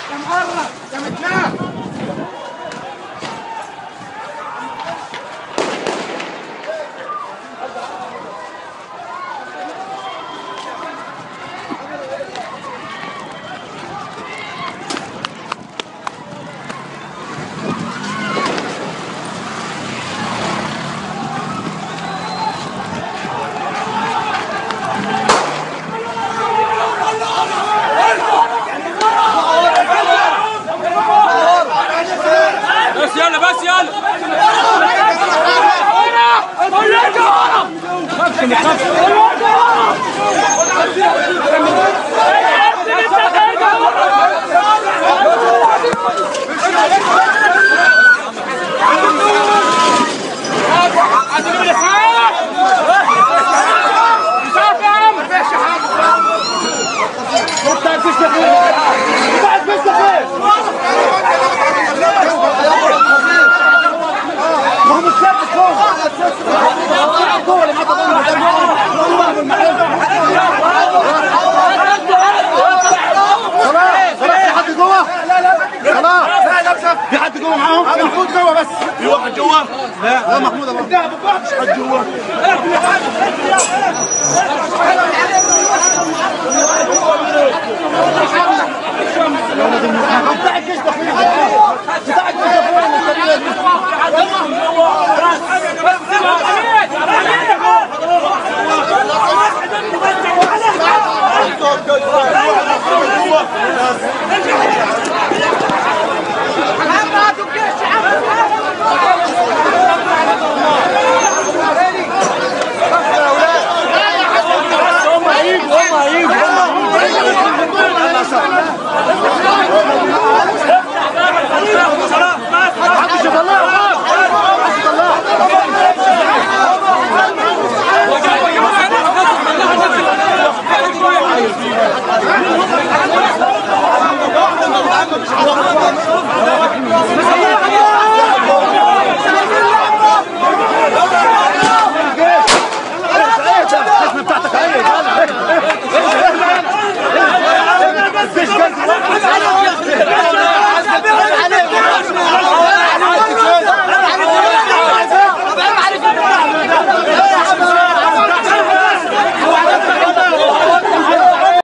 يا مقرب يا متناه. بس يلا بس يلا في حد جوه معاهم؟ محمود جوه بس. في واحد جوه؟ لا محمود ابو لا مش حد جوه. بتاع الجيش داخلين بتاع الجيش هم هيجوا